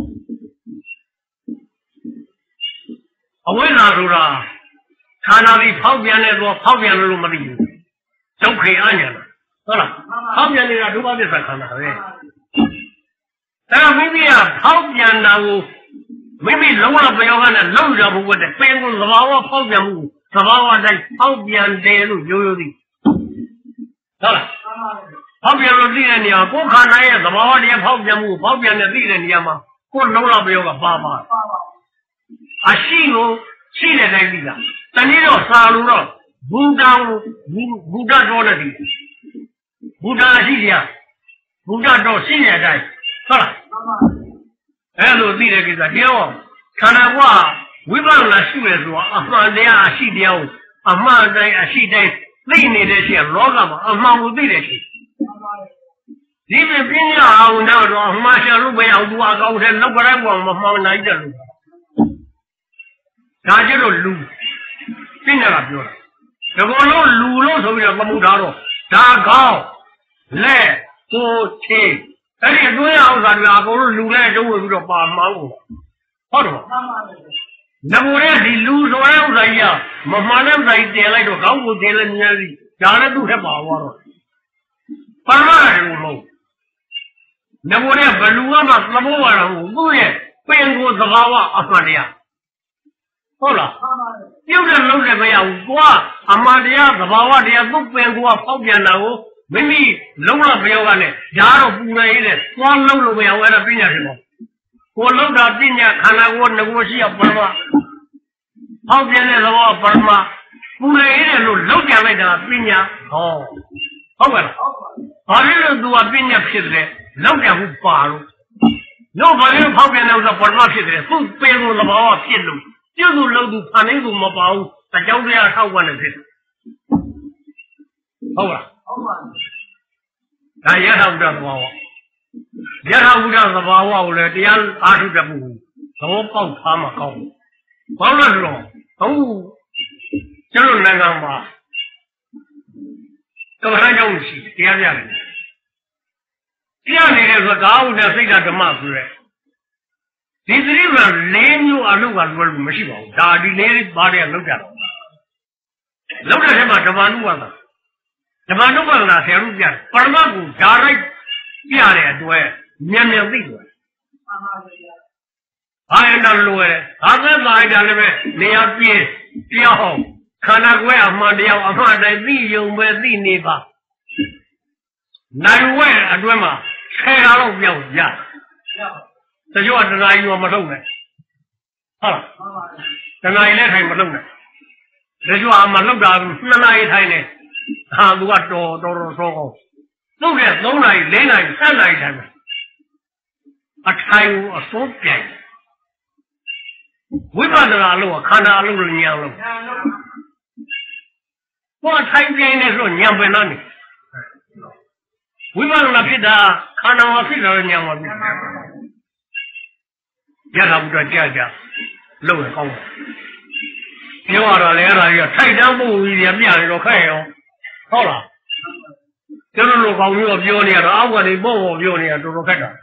အဝိဇ္ဇာဆိုတာခန္ဓာပြီးဖောက်ပြန်တဲ့သွားဖောက်ပြန်လို့မသိဘူးဒုက္ခေအညာဟုတ်လားဖောက်ပြန်နေတာဒုက္ခသစ္စာခန္ဓာပဲဒါမိမိကဖောက်ပြန်တာကိုမိမိလုံးဝပြောကနေလုံးကြဖို့တဲ့ပင်ကိုသဘာဝဖောက်ပြန်မှုသဘာဝတိုင်းဖောက်ပြန်တယ်လို့ရိုးရိုးသိဟုတ်လားဖောက်ပြန်လို့သိတဲ့နေရာကိုယ်ခန္ဓာရဲ့သဘာဝတရားဖောက်ပြန်မှုဖောက်ပြန်တဲ့သိတဲ့နေရာမှာကိုယ်လုံးဝပြောကပါပါအရှိကိုရှိတဲ့တိုင်းသိတာတနည်းတော့စာလို့တော့ဘူတံဘုဒ္ဓတော်နဲ့ဒီဘုဒ္ဓရှိကြဘုဒ္ဓတော်ရှိတဲ့အတိုင်းဟုတ်လားအဲ့လိုသိတဲ့ကိစ္စတရားခန္ဓာကဝိပဿနာရှိရဆိုအမှန်တရားအရှိတရားကိုအမှန်တိုင်းအရှိတိုင်းသိနေတဲ့ရှင်လောကမှာအမှန်ကိုသိတဲ့ရှင်ဒီပြပညာအောင်တော့အမှားရှာလို့မရဘူးအကောင်းတဲ့လောက်ကရကောင်မမှန်နိုင်တယ်လို့ဒါကျတော့လူပညာကပြောတာဒီကောင်လုံးလူလို့ဆိုပြီးတော့သမုထားတော့ဒါကောင်းလက်ကိုချေအဲ့ဒီအတွင်းအောင်စားတွေအကုန်လုံးလူနဲ့တုံးဝင်ပြီးတော့ပါမှန်းကိုဟုတ်တယ်မှန်ပါပဲနဘိုးရဲ့ဒီလူဆိုတဲ့ဥစ္စာကြီးကမမှန်တဲ့ဥစ္စာကြီးတင်လိုက်တော့ခေါင်းကိုတင်လိုက်နေပြီဒါလည်းသူ့ထက်ပါသွားတော့ပါမတယ်လို့မဟုတ်နဘိုးရဲ့ဘလူကမှသဘောပါတော့သူ့ရဲ့ပင်ကိုသဘာဝအမှန်တရားဟုတ်လားပြုတ်တယ်လုံးတယ်မရဘူးကွာအမှန်တရားသဘာဝတရားသူ့ပင်ကိုဖောက်ပြန်တာကိုမိမိလုံးဝမပြောကနဲ့ဓာတ်တော့ပူနေရတဲ့သွားလုံးလို့မရဘူးအဲ့ဒါပညာရှင်ပေါ့ကိုလုံးတာပညာခန္ဓာကိုယ်ငကိုရှိရပရမဟောက်ပြတဲ့သဘောပရမပူနေရတယ်လို့လုံးပြလိုက်တာပညာဟောဟုတ်ကဲ့လားဘာလို့လဲသူကပညာဖြစ်တယ်လုံးပြဖို့ပါလို့လို့ဘာလို့ဖောက်ပြန်တဲ့ဥစ္စာပရမဖြစ်တယ်သူ့ပင်ကိုသဘောဖြစ်လို့ပြုတ်လို့လုံးသူဖန်နေသူမပါဘူးအကြောင်းတရားထောက်ကနေဖြစ်တယ်ဟုတ်လားဟုတ်ပါဘူးဒါရဟဝတ္တသဘာဝရဟဝတ္တသဘာဝကိုလည်းတရားအားထုတ်တတ်ဖို့သဘောပေါက်ထားမှကောင်းတယ်ဘာလို့လဲဆိုတော့ဟုတ်ကျွန်တော်နိုင်ငံမှာကမ္ဘာကြောင့်ရှိတရားပြတယ်တရားနေတယ်ဆိုတာဟုတ်တယ်စိတ်ဓာတ်ဓမ္မဆိုရဲဒီသတိကလေးမျိုးအလုပ်ကလွယ်လို့မရှိပါဘူးဒါဒီလေးဘာတွေလောက်ကြတော့လောက်တဲ့ထဲမှာဓမ္မနုဝါဒဓမ္မနုပါဒနာဆရာတို့ပြတယ်ပရမတ်ကိုဓာတ်လိုက်ပြတဲ့အတွက်မြန်မြန်သိတယ်မှန်ပါဗျာဘာရင်တော့လွယ်ဟာသက်သာကြလည်းပဲနေရာပြည့်ပြောင်းခန္ဓာကိုယ်အမှန်တရားအမှန်တိုင်းသိယုံပဲသိနေပါနိုင်ဝဲအတွင်းမှာဆယ်ရာလောက်ပြောင်းရတချို့ကတဏှာကြီးကမထုတ်နဲ့ဟုတ်လားမှန်ပါဗျာတဏှာကြီးလည်းထိုင်မထုတ်နဲ့တချို့ကမလုပ်တာနှစ်နာရီထိုင်နေဟာသူကတော်တော်တော်ဆောကောင်းသုံးနဲ့သုံးနာရီလေးနာရီဆယ်နာရီထိုင်မယ်အထိုင်ကိုအစိုးပြိုင်ဝိပဿနာလို့ခန္ဓာလို့ဉာဏ်လို့ဘာထိုင်ပြိုင်နေဆိုဉာဏ်ပဲနားနေဝိပဿနာဖြစ်တာခန္ဓာမှာဖြစ်တာဉာဏ်မှာဖြစ်ရတာဘုရားကြားကြလို့ရကောင်းပြောရတာလေအဲ့ဒါကြီးထိုက်တန်းမှုကြီးပြနေတော့ခက်ရောဟုတ်လားကျွန်တော်တို့ကောင်မျိုးပြောနေရတော့အောက်ကနေပေါ့ပေါ့ပြောနေရတော်တော်ခက်တာ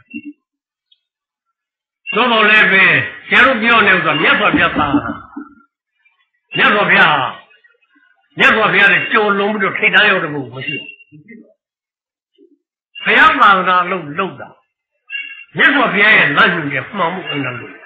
တော့တော့လည်းပဲကျန်တို့ပြောနေဥစ္စာမြတ်စွာဘုရားသာမြတ်စွာဘုရားမြတ်စွာဘုရားနဲ့ကြုံလုံးပြီးတော့ထိတ်တန်းရောက်တဲ့ဘုမရှိဘူးဘုရားသာသနာလုံးလုံးတာမြတ်စွာဘုရားရဲ့လက်ညှိုးရဲ့မှန်မှုအင်္ဂါလို့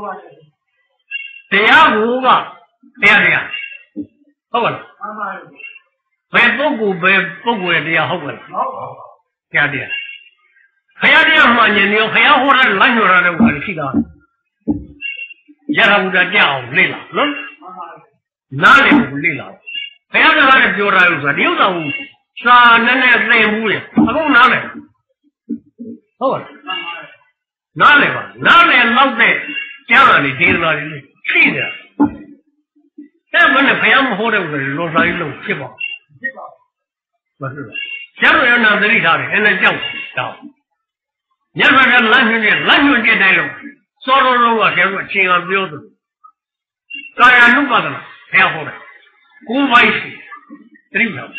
တရားဘုရားတရားတရားဟုတ်ပါလားမှန်ပါဘယ်ပုဂ္ဂိုလ်ဘယ်ပုဂ္ဂိုလ်ရဲ့တရားဟုတ်ကဲ့ဟုတ်ပါဘူးတရားတရားဘုရားတရားမှန်ရင်ရောဘုရားဟောတဲ့လမ်းညွှန်ရတဲ့ဘာလို့ရှိတာရဟဘုရားကြောက်လေ့လာနော်နားလည်ဖို့လေ့လာဘုရားတရားနဲ့ပြောတာလို့ဆိုတာဒီဥစ္စာကိုစာနဲ့နဲ့သင်ဘူးလေအခုနားလည်ဟုတ်ပါနားလည်ပါနားလည်လောက်တဲ့ကြားတာလေဒေသနာတွေရှိတယ်အဲ့ဘယ်နဲ့ဘုရားမဟောတဲ့ဥစ္စာလောစာကြီးလုံးဖြစ်ပါဖြစ်ပါမဟုတ်လားကျတော့ရနာသတိထားတယ်အဲ့နဲ့ကြောက်တော့ညဘက်ကလမ်းညွှန်နဲ့လမ်းညွှန်တဲ့တိုင်းလုံးစောတော်တော်ကကျတော့အချိန်ကပြောတယ်ကာယ ानु ပါဒနာဘုရားဟောတယ်ကိုယ်ပိုက်ရှိသတိထား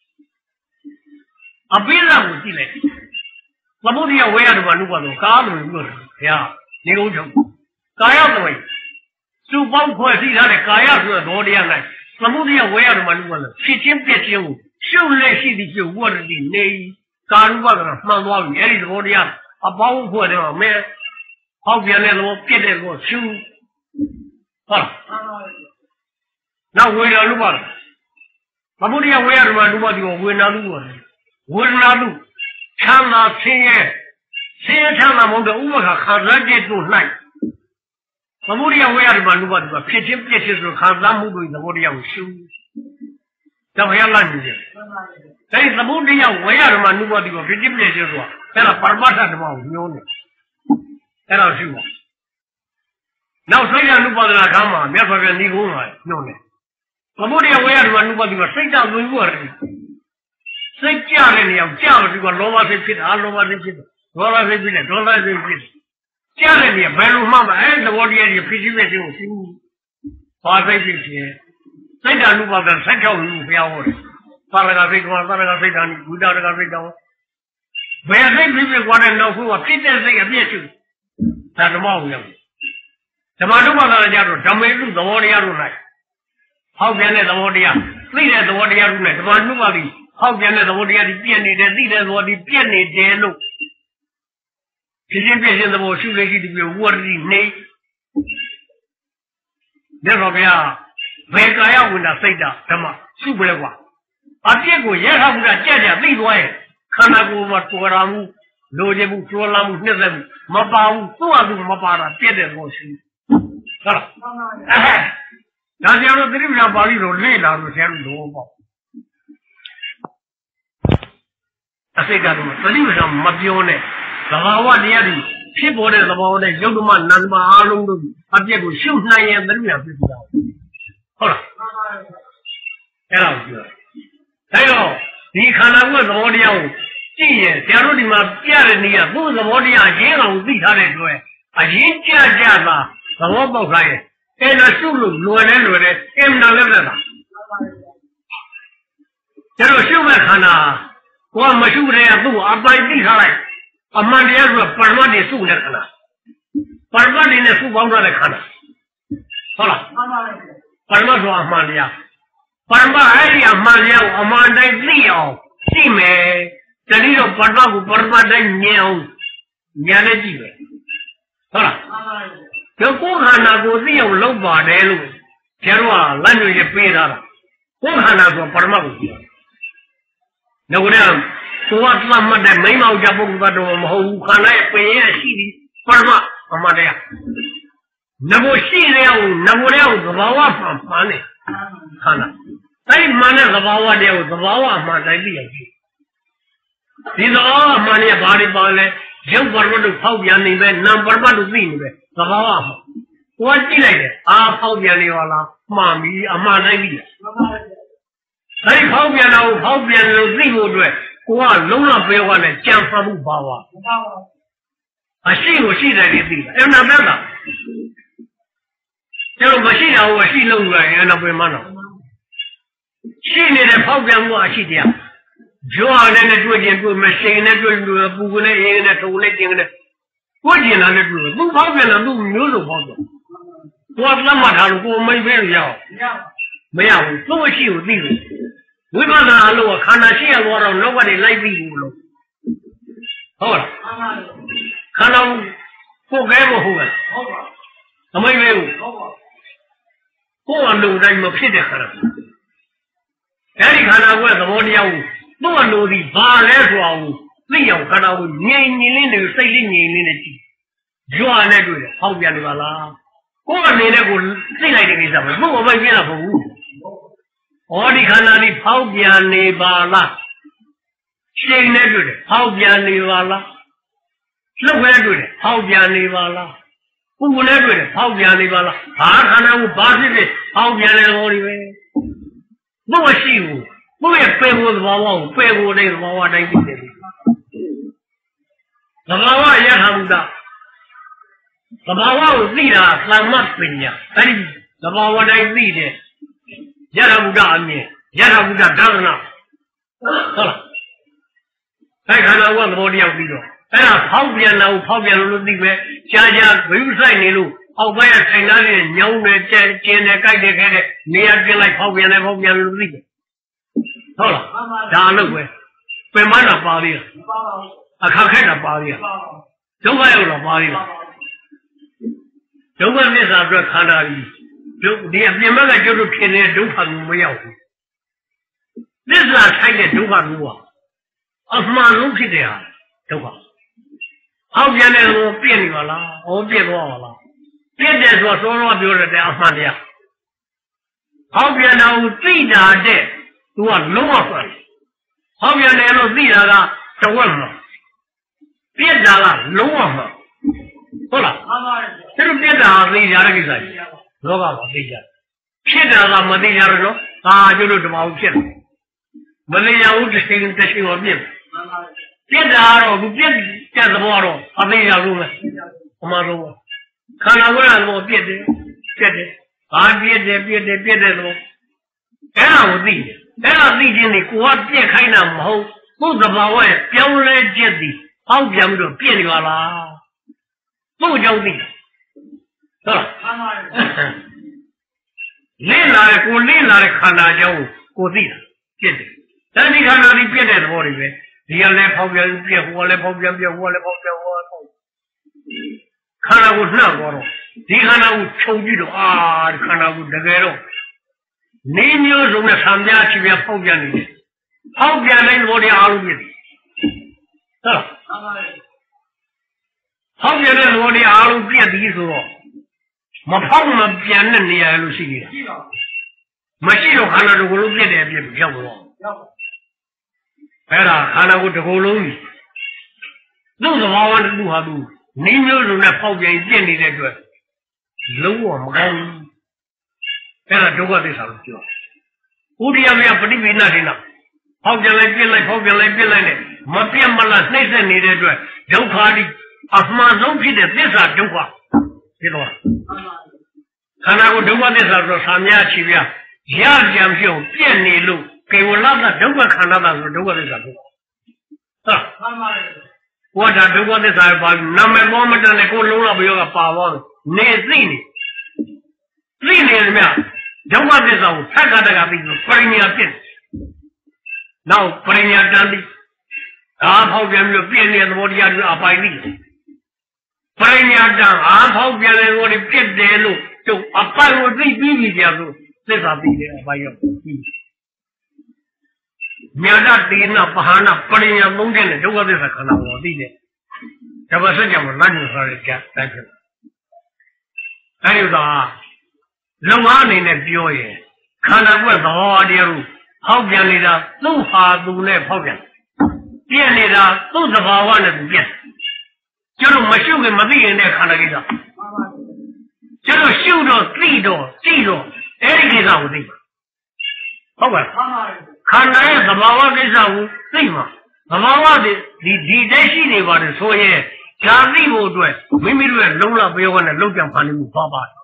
အပိဓာကိုကြည့်လိုက်သမုဒိယဝေယတု ानु ပါဒနာကားလို့ပြောတယ်ဘုရားနေကုန်ချုပ်ကာယသဝိစုပေါင်းဖွဲ့စည်းထားတဲ့ကာယဆိုတဲ့ဒေါတရား၌သမုဒိယဝေယတု ानु ပါဒနာဖြစ်ချင်းပြည့်ချင်းကိုရှုပ်လက်ရှိသည်ပြုတ်ဝတ်သည်နေကာရုပကမှန်သွားပြီအဲ့ဒီသဘောတရားအပေါင်းဖွဲ့တယ်မှာမဲဟောက်ပြန်တဲ့သဘောပြည့်တဲ့ကိုရှုဟုတ်နောက်ဝေဒနာလူပါသမုဒိယဝေယတု ानु ပါဒနာဝေဒနာလူပါဝေဒနာလူချမ်းသာဆင်းရဲဆင်းရဲချမ်းသာမဟုတ်တဲ့ဥပ္ပခါခံစားချက်တို့၌သမုဒိယဝေယတု ानु ပါဒနာဖြစ်ချင်းပြည့်ချင်းဆိုခံစားမှုတို့သဘောတရားကိုရှုတော့ဘုရားလာနေတယ်ဒါသမုဒိယဝေယတု ानु ပါဒနာဖြစ်ချင်းပြည့်ချင်းဆိုတာအဲ့ဒါပရမတ္ထဓမ္မကိုညွှန်းတယ်အဲ့ဒါရှိပါနောက်စိတ်ဓာတ်နုပါဒနာခါမှာမြတ်စွာဘုရားညီကုန်းပါညွှန်တယ်သမုဒယဝေယဓမ္မနုပါတိမှာစိတ်ဓာတ်ဝင်ဖို့ရတယ်စိတ်ကြတဲ့နေရာကြောက်ပြီးတော့လောဘစိတ်ဖြစ်တာလောဘစိတ်ဖြစ်တယ်ဒေါသစိတ်ဖြစ်တယ်ဒေါသစိတ်ဖြစ်တယ်ကြားတဲ့နေရာဘယ်လိုမှမအဲသဘောတရားကြီးဖြစ်ဖြစ်ဖြစ်ကိုသိဘူးဘာစိတ်ဖြစ်ဖြစ်စိတ်ဓာတ်နုပါဒနာဆက်ကြောက်လို့ဘုရားဟောတယ်သာရကစိတ်ကသာရကစိတ်ဓာတ်ဘုဒ္ဓရကစိတ်တော်ဘယ်စိတ်ဖြစ်ဖြစ်ကွာတဲ့နောက်ဖို့ကဖြစ်တဲ့စိတ်အပြည့်ရှိဒါဓမ္မကိုရောက်ဓမ္မနုပါဒနာကြတော့ဓမ္မေလူသဘောတရားတို့လိုက်ဟောက်ပြန်တဲ့သဘောတရားသိတဲ့သဘောတရားတို့နဲ့ဓမ္မနုပါတိဟောက်ပြန်တဲ့သဘောတရားဒီပြည့်နေတယ်သိတဲ့သဘောဒီပြည့်နေတယ်လို့ဖြစ်ချင်းပြည့်ချင်းသဘောရှုလေးရှိဒီဝရတိနေဒါတော့ဗျာဘယ်ကာယဝိညာစိတ်ဓာတ်ဓမ္မရှုပလဲကွာအပြစ်ကိုရဟဘုရားကြက်ကြသိသွားရဲ့ခန္ဓာကိုယ်မှာတော်ရမှုလိုချင်မှုတော်လာမှုနှစ်သက်မှုမပါဘူးသူ့အတူမပါတာပြည့်တဲ့သဘောရှိဟုတ်လားဒါဆရာတို့သတိပ္ပံပါဠိတော်လေ့လာလို့ဆရာတို့လို့ပေါ့အစိတ်ကတော့သတိပ္ပံမပြောနဲ့သဘာဝတရားတွေဖြစ်ပေါ်တဲ့သဘောနဲ့ယုတ်ဓမ္မနန္ဒမအားလုံးတို့အပြည့်ကိုရှုနိုင်ရင်သတိပ္ပံဖြစ်သွားဟုတ်လားအဲ့ဒါကိုပြောတယ်ဒါတော့ဒီခန္ဓာကိုယ်သဘောတရားကိုကြည့်ရင်ဆရာတို့ဒီမှာပြတဲ့နေရာသူ့သဘောတရားရင်းအောင်သိထားတဲ့အတွက်အရင်ကြကြသာသဘောပေါက်ထားရဲ့အဲ့ဒါရှုလို့လွယ်တယ်လွယ်တယ်အင်နာလည်းလက်တာကျတော့ရှုမဲ့ခန္ဓာကိုယ်မရှုတဲ့သူ့အပိုင်သိထားလိုက်အမှန်တရားကပရမတ်တွေစုတဲ့ခန္ဓာပရမတ်တွေနဲ့စုပေါင်းထားတဲ့ခန္ဓာဟုတ်လားမှန်ပါပါပရမတ်ဆိုအမှန်တရားပရမတ်အဲ့ဒီအမှန်တရားကိုအမှန်တိုင်းသိအောင်သိမယ်တတိတော့ပရမတ်ကိုပရမတ်တိုင်းမြင်အောင်ဉာဏ်နဲ့ကြည့်မယ်ဟုတ်လားမှန်ပါပါဒီကိုယ်ခန္ဓာကိုသိအောင်လုပ်ပါတယ်လို့ကျတော့လက်ညွှန်ရပေးထားတာကိုယ်ခန္ဓာဆိုပရမတ်ကိုကြည့်ငါကလည်းကိုယ်ကသတ်မှတ်တဲ့မိမောက်ကြပုဂ္ဂိုလ်တော်မဟုတ်ဘူးခန္ဓာရဲ့ပင်ရဲ့ရှိပြီးပရမတ်အမှန်တရားငါကိုရှိတဲ့အောင်ငါကိုလည်းသဘာဝမှန်မှန်နေခန္ဓာအဲ့ဒီမှန်တဲ့သဘာဝတရားကိုသဘာဝမှန်တိုင်းသိရပြီဒီသဘာဝမှန်ရဲ့ဘာတွေပါလဲရုပ်ပရမတ်တို့ဖောက်ပြန်နေပဲနာမ်ပရမတ်တို့သိနေပဲသဘာဝမှကိုယ်ကြည့်လိုက်တယ်အာဖောက်ပြန်နေပါလားမှန်ပြီအမှန်တိုင်းသိတယ်အဲ့ဒီဖောက်ပြန်တာကိုဖောက်ပြန်လို့သိဖို့အတွက်ကိုကလုံးဝပြောရနဲ့ကြံဖန်မှုပါပါအရှိကိုရှိတယ်သိတယ်အဲ့နာမည်ကကျတော့မရှိတာကိုရှိလို့ရရင်တော့ပြန်မတော့ရှိနေတဲ့ဖောက်ပြန်မှုအရှိတရားကြွားနဲ့တွေ့ခြင်းတွေ့မရှိနဲ့တွေ့လို့ပူကနဲ့အေးနဲ့ထုံနဲ့ကျင်နဲ့ကိုကျင်လာနဲ့တွေ့သူဖောက်ပြန်လို့သူမျိုးစုံဖောက်ပြန်ကိုကလက်မှတ်ထားလို့ကိုမိတ်ပဲရအောင်မရဘူးသူ့အရှိကိုသိလို့ဝိပဿနာအလို့ခန္ဓာရှိရတော့လောကတွေလိုက်ပြီးဘူးလို့ဟုတ်လားခန္ဓာကိုယ်ကဲမဟုတ်ဘူးဟုတ်ပါအမိတ်ပဲဟုတ်ပါကိုယ်အလုံးတိုင်းမဖြစ်တဲ့ခန္ဓာအဲဒီခန္ဓာကိုယ်သဘောတရားကိုသူ့အလိုဒီဘာလဲဆိုအောင်သိအောင်ခန္ဓာကိုငြိမ်ငြိမ်လေးနဲ့စိတ်လေးငြိမ်လေးနဲ့ကြည့်ကြွားနဲ့တွေ့တယ်ဟောက်ပြန်နေပါလားကိုယ်အနေနဲ့ကိုသိလိုက်တဲ့ကိစ္စပဲသူ့အမိတ်ပြတာမဟုတ်ဘူးဩဒီခန္ဓာလေးဖောက်ပြန်နေပါလားရှိန်နဲ့တွေ့တယ်ဖောက်ပြန်နေပါလားလှုပ်ခဲတွေ့တယ်ဖောက်ပြန်နေပါလားပူနဲ့တွေ့တယ်ဖောက်ပြန်နေပါလားဘာခန္ဓာကိုဘာဖြစ်ဖြစ်ဖောက်ပြန်တဲ့သဘောတွေပဲဘုမရှိဘူးဘုရဲ့ပယ်ဖို့သဘောကိုပယ်ဖို့တဲ့သဘောအတိုင်းသိတယ်သဘာဝယထာဘုဒ္ဓသဘာဝကိုသိတာသမ္မပညာအဲဒီသဘာဝတိုင်းသိတယ်ယထာဘုဒ္ဓအမြင်ယထာဘုဒ္ဓဒါသနာဟုတ်လားအဲခန္ဓာကသဘောတရားပြီးတော့အဲ့ဒါဖောက်ပြန်တာကိုဖောက်ပြန်လို့လို့သိပဲရှားရှားဘိုးဆိုင်နေလို့အောက်ပိုင်းကထိုင်သားလေးညောင်းနေကျဲကျင်းနေကြိုက်တယ်ခဲတဲ့နေရာကျင်းလိုက်ဖောက်ပြန်တယ်ဖောက်ပြန်လို့သိတယ်ဟုတ်လားဒါအလုပ်ပဲပင်မတာပါသေးလားမပါပါဘူးအခါခက်တာပါသေးလားဒုက္ခရောက်တော့ပါသေးလားဒုက္ခသစ္စာအတွက်ခန္ဓာကြီးဒီအပြင်ဘက်ကကျုပ်တို့ဖြစ်နေတဲ့ဒုက္ခမျိုးမရောက်ဘူးသစ္စာထိုက်တဲ့ဒုက္ခမျိုးကအမှန်ဆုံးဖြစ်တဲ့ဟာဒုက္ခအောက်ပြန်တဲ့ကိုပြည့်နေပါလားဟောပြည့်သွားပါလားပြည့်တယ်ဆိုတော့စောစောပြောတဲ့အမှန်တရားအောက်ပြန်တာကိုသိတာတဲ့သူကလုံးဝဆွမ်းအောက်ပြန်တယ်လို့သိတာကတဝက်မှာပြည့်တာကလုံးဝမှာဟုတ်လားသူတို့ပြက်တာသိကြတဲ့ကိစ္စကြီးလောကမှာသိကြဖြစ်တာကမသိကြတော့နော်ဟာကျတို့ဓမ္မဦးဖြစ်တယ်မသိကြဘူးတစ်ချိန်တစ်ချိန်တော့ပြက်ပြက်တာတော့သူပြက်တဲ့သဘောတော့အသိကြလို့ပဲအမှန်တော့ခန္ဓာကိုယ်ကတော့ပြက်တယ်ပြက်တယ်ဘာပြက်တယ်ပြက်တယ်ပြက်တယ်တော့အဲ့ဒါကိုသိတယ်အဲ့ဒါသိခြင်းนี่ကိုကပြက်ခိုင်းတာမဟုတ်ကိုယ်သဘာဝရဲ့ပြောင်းလဲချက်သည်အောက်ပြန်ပြီးတော့ပြက်နေပါလားသူ့အကြောင်းသိတယ်ဟုတ်လားမှန်ပါတယ်လင်းလာတဲ့ကိုလင်းလာတဲ့ခန္ဓာအကြောင်းကိုသိတာပြက်တယ်ဒါဒီခန္ဓာဒီပြက်တဲ့သဘောတွေပဲဒီကလည်းဖောက်ပြန်ပြက်ဟိုကလည်းဖောက်ပြန်ပြက်ဟိုကလည်းဖောက်ပြန်ဟိုကခန္ဓာကိုနှံ့သွားတော့ဒီခန္ဓာကိုခြုံကြည့်တော့အာဒီခန္ဓာကိုတကယ်တော့နေမျိုးစုံနဲ့ဆံပြားချီပြဖောက်ပြန်နေတယ်ဖောက်ပြန်တဲ့သဘောတရားအားလုံးပြည့်တယ်ဟုတ်လားဖောက်ပြန်တဲ့သဘောတရားအားလုံးပြည့်ပြီဆိုတော့မဖောက်မပြန်တဲ့နေရာလို့ရှိနေတာမရှိတော့ခန္ဓာတစ်ခုလုံးပြည့်တယ်ပြည့်ပြောက်တော့အဲ့ဒါခန္ဓာကိုတစ်ခုလုံးသူ့သဘောဝတ္ထုဟာသူနေမျိုးစုံနဲ့ဖောက်ပြန်ပြည့်နေတဲ့အတွက်လုံးဝမကောင်းဘူးအဲ့ဒါဒုက္ခသစ္စာလို့ပြောဥဒိယမယပฏิပိဏဒိနာဖောက်ပြန်လိုက်ပြစ်လိုက်ဖောက်ပြန်လိုက်ပြစ်လိုက်နဲ့မပြတ်မလားနှိမ့်ဆက်နေတဲ့အတွက်ဒုက္ခဒီအမှန်ဆုံးဖြစ်တဲ့သစ္စာဒုက္ခဖြစ်တော့ခန္ဓာကိုဒုက္ခသစ္စာဆိုဆာမြချီပြရကြံပြုံပြည့်နေလို့ကေဝလကဒုက္ခခန္ဓာသာဆိုဒုက္ခသစ္စာဖြစ်တော့ဟာမှန်ပါတယ်ဘုရားဒုက္ခသစ္စာပါနာမည်ပေါ်မတန်နဲ့ကိုလုံးလောက်ပြောကပါသွားနေသိနေသိနေတယ်မြဒုက္ခသစ္စာကိုသက္ကတကပြီးပရိညာပြည့်နောက်ပရိညာတန်ပြီးအားဖောက်ပြန်ပြီးပြည့်နေတဲ့သဘောတရားတွေအပိုင်ပြီးပရိညာတန်အားဖောက်ပြန်တဲ့သဘောတွေပြည့်တယ်လို့ကျုပ်အပိုင်ကိုသိပြီးပြီကြဆိုသစ္စာပြီးတယ်အပိုင်ရောက်ပြီညာတတေနပဟာနာပရိညာသုံးတဲ့ဒုက္ခသစ္စာခန္ဓာကိုသိတယ်ဒါပါစကြမှာလမ်းညွှန်ထားတဲ့ကြတိုင်းဖြစ်အဲဒီတော့လုံအားအနေနဲ့ပြောရင်ခန္ဓာကိုယ်သဘောတရားကိုဖောက်ပြန်နေတာသူ့ဟာသူနဲ့ဖောက်ပြန်ပြည့်နေတာသူ့သဘာဝနဲ့သူပြည့်ကျတော့မရှုခင်မသိရင်တဲ့ခန္ဓာကိစ္စကျတော့ရှုတော့သိတော့သိတော့အဲ့ဒီကိစ္စကိုသိဟုတ်ပါခန္ဓာရဲ့သဘာဝကိစ္စကိုသိမှာသဘာဝဒီဒီတက်ရှိနေပါတယ်ဆိုရင်ဓာတိဖို့အတွက်မိမိတို့ရဲ့လုံးလပြောကနဲ့လုံးကြံဖန်နေမှုပါပါတယ်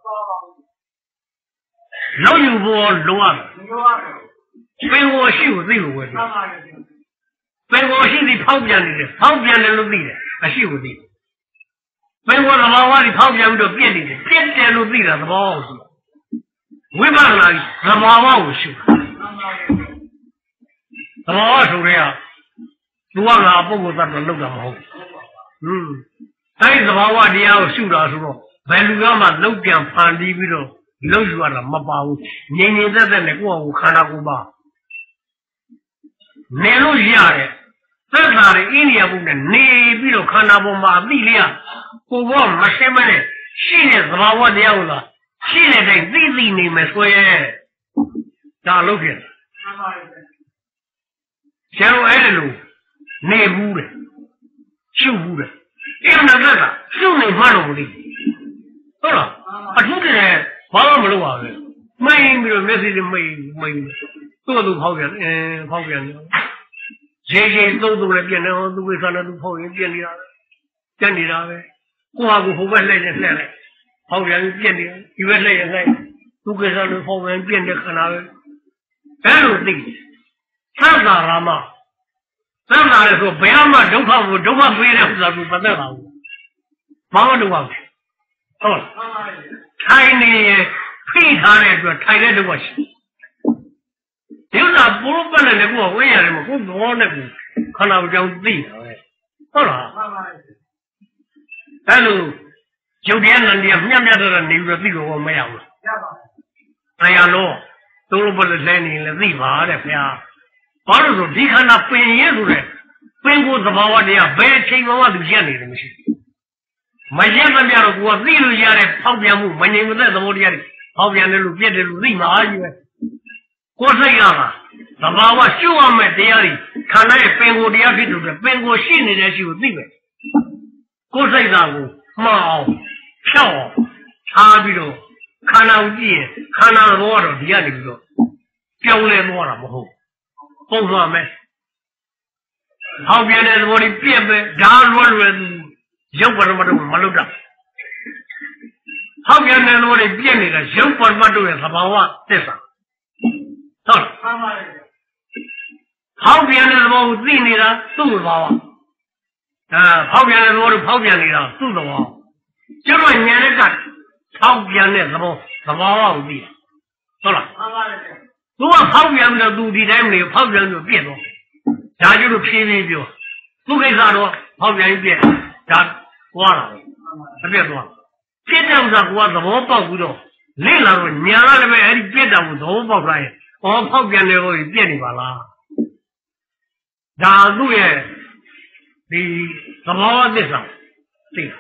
လုံးယူဖို့လုံးရတယ်ပင်ကိုရှိကိုသိလို့ပဲပင်ကိုရှိသည်ဖောက်ပြန်နေတယ်ဖောက်ပြန်တယ်လို့သိတယ်အရှိကိုသိပင်ကိုသဘာဝကြီးဖောက်ပြန်ပြီးတော့ပြည့်နေတယ်ပြည့်တယ်လို့သိတာသဘောကိုရှိဝိပဿနာကြီးသဘာဝကိုရှိသဘာဝဆိုရဲသူကငါပုဂ္ဂိုလ်သတ္တလောက်တာမဟုတ်ဘူးဟွန်းအဲဒီသဘာဝတရားကိုရှုတာဆိုတော့ဘယ်လူကမှလောက်ပြန်ဖန်တီးပြီးတော့လောက်ယူရတာမပါဘူးငြိမ်ငြိမ်သက်သက်နဲ့ကိုယ့်အကိုခန္ဓာကိုယ်ပါနေလို့ရတယ်သက်သာတဲ့အိန္ဒိယဘုနဲ့နေပြီးတော့ခန္ဓာပေါ်မှာအသိလေးကိုဘောမရှင်းမနဲ့ရှိတဲ့သဘာဝတရားကိုလားရှိတဲ့တိုင်းသိသိနေမယ်ဆိုရဲဒါလုပ်ခဲ့မှန်ပါရဲ့ကျန်တော့အဲ့ဒါလို့နေဘူးတယ်ရှုဘူးတယ်အဲ့ဒါကရှုနေမှတော့မသိဟုတ်လားအထုတည်းဘာမှမလုပ်ပါဘူးမိန်ပြီးတော့မျက်စိတွေမိန်မိန်သူ့သူဖောက်ပြန်အဲဖောက်ပြန်တယ်ရေရေသုံးသုံးလည်းပြည့်နေအောင်သူ့ဝိသနာသူဖောက်ရင်ပြည့်နေတာပဲပြည့်နေတာပဲကိုဟာကိုဟိုဘက်လှည့်နေလှည့်လိုက်ဖောက်ပြန်ပြည့်နေဒီဘက်လှည့်ရင်လှည့်သူ့ကိစ္စလို့ဖောက်ပြန်ပြည့်တဲ့ခဏပဲအဲ့လိုသိသံသာရမသံသာရဆိုဘယ်မှဒုက္ခကိုဒုက္ခပေးတဲ့ဥစ္စာကိုမသက်ပါဘူးဘာမှဒုက္ခဘူးဟုတ်ထိုင်နေဖိထားတဲ့အတွက်ထိုင်တဲ့ဒုက္ခရှိဒီဥစ္စာဘုရားပတ်လည်းကိုယ်ကဝိညာဉ်နဲ့မဟုတ်ဘောနဲ့ကိုခန္ဓာကိုယ်ကြောင့်သိတာပဲဟုတ်လားအဲ့လိုကျုပ်တရားနန္တရားမြတ်မြတ်တဲ့နေပြီးတော့သိလို့မရဘူးရပါဘူးတရားလို့သုံးလို့ဘယ်လိုလဲနေလဲသိပါတဲ့ခင်ဗျာဘာလို့ဆိုဒီခန္ဓာပင်ရဲဆိုတဲ့ပင်ကိုသဘာဝတရားဘယ်အချိန်မှသူရက်နေတယ်မရှိဘူးမရက်မပြတော့ကိုကသိလို့ရတဲ့ဖောက်ပြန်မှုမငြိမ်မသက်သဘောတရားတွေဖောက်ပြန်တယ်လို့ပြက်တယ်လို့သိမှာကြီးပဲကိုယ်စိတ်ကပါသဘာဝရှုရမယ့်တရားတွေခန္ဓာရဲ့ပင်ကိုတရားဖြစ်လို့ပင်ကိုရှိနေတဲ့ရှိကိုသိမယ်ကိုယ်စိတ်သားကို毛票差比着看到地看到多少底下那个标来多了不好不嘛没好别的我的别呗假如说有不什么都没路着好别的我的别那个有不什么都是他把我这啥好了好别的我自己的都是把我啊好别的我的跑别的都是我就说年的干好别的什么什么我的好了如果跑别的都的人没有跑别的就别多家就是批评就不给啥多跑别人别家过了别多别这样子我怎么报不着累了说年了里边别这样怎么报出来我跑别的我别你吧啦家都也你怎么的上对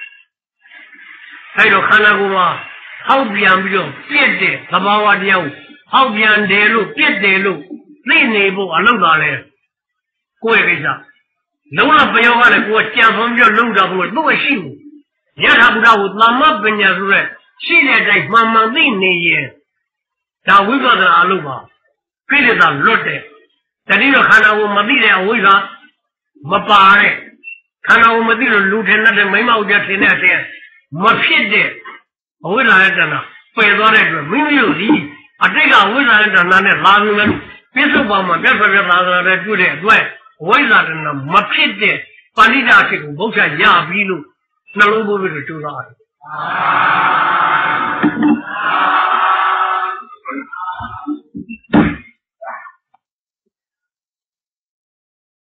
还有看那个嘛跑别不就别的怎么我讲跑别的路别的路那那步啊弄到嘞过一个下弄了不要完了给我前方就弄着不不会辛苦也差不多那么本家说的现在在慢慢的那些咱为啥子啊路嘛给的咱落的但你说看到我们地的为啥没扒的看到我们地的路程那是眉毛就天那天没撇的为啥这呢背着来说没有理啊这个为啥这那的拉住了别说我们别说别拉着来住的对为啥这呢没撇的把你家这个不像压逼路那路不是就啥的啊